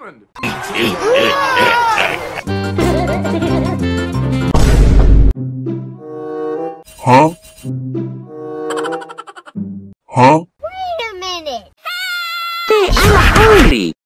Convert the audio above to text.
happened? Huh? Huh? Wait a minute. Hey, I'm hungry.